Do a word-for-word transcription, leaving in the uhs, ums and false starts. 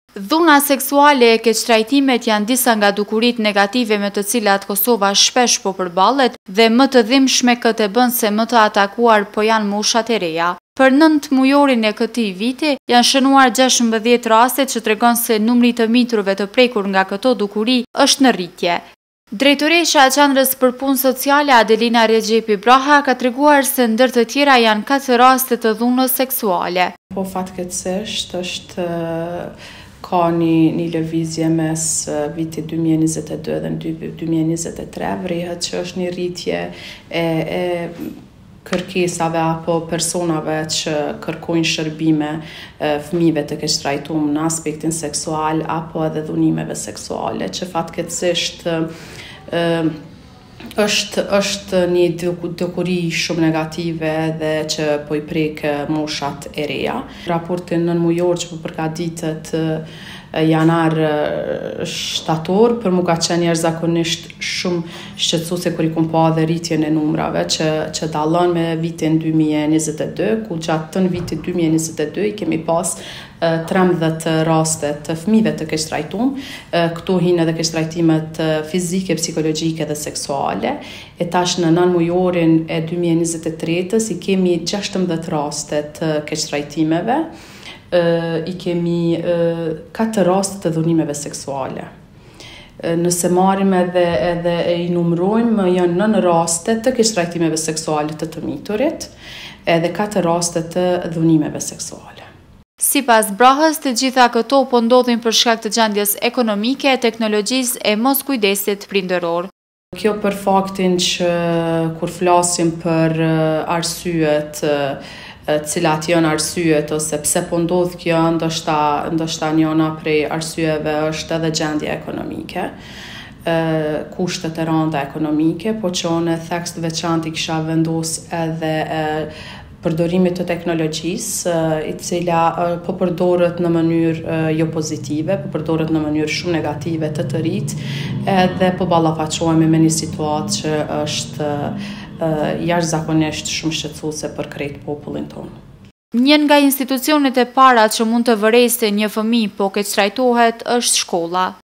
Dhuna seksuale e keqtrajtimet janë disa nga dukurit negative me të cilat Kosova shpesh po përballet dhe më të dhimbshme këtë e bën se më të atakuar po janë moshat e reja. Për nëntë mujorin e këtij viti janë shënuar gjashtëmbëdhjetë raste që tregon se numri të miturve të prekur nga këto dukuri është në rritje. Drejtoresha e Qendrës për Punë Sociale Adelina Rexhepi Braha ka treguar se ndër të tjera janë katër raste të dhunës seksuale. Po fatkeqësisht është ka një, një lëvizje mes vitit dy mijë e njëzet e dy dhe dy mijë e njëzet e tre, vrehet që është një rritje e, e kërkesave apo personave që kërkojnë shërbime fëmijëve të keqtrajtuar në aspektin seksual apo edhe dhunimeve seksuale, që fatkeqësisht është është një dukuri shumë negative dhe që po i prek moshat e reja. Raportin nënmujor që po përgatitet janar shtator, për mu ka qenë jashtëzakonisht shumë shqetësuese kur i kom pa dhe rritjen e numrave që, që dallon me vitin dy mijë e njëzet e dy, ku gjatë të vitit dy mijë e njëzet e dy i kemi pas trembëdhjetë raste të fëmijëve të keqtrajtuar. Këtu hinë edhe keqtrajtimet fizike, psikologjike dhe seksuale. E tash në nënmujorin e dy mijë e njëzet e tretës i kemi gjashtëmbëdhjetë raste të keqtrajtimeve. I kemi katër raste të dhunimeve seksuale. Nëse marrim edhe, edhe i numrojmë, janë nëntë raste të keqtrajtimeve seksuale të të miturit, edhe katër raste të dhunimeve seksuale. Sipas Brahës, të gjitha këto po ndodhin për shkak të gjendjes ekonomike, teknologjisë e mos kujdesit prindëror. Kjo për faktin që kur flasim për arsyet, cilat janë arsyet ose pse po ndodh kjo, ndoshta ndoshta njëna prej arsyeve është edhe gjendja ekonomike, kushtet e rënda ekonomike, po që unë thekst veçantë i kisha vendos edhe përdorimit të teknologjisë, i cila po përdoret në mënyrë jo pozitive, po përdoret në mënyrë shumë negative të të rit, edhe po ballafaqohemi me një situatë që është jashtëzakonisht shumë shqetësuese për krejt popullin tonë. Një nga institucionet e para që mund të vëresë një fëmijë po keqtrajtohet është shkolla.